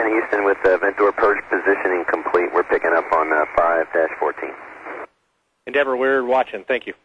again, Houston, with vent door purge positioning complete. We're picking up on 5-14. Endeavor, we're watching. Thank you.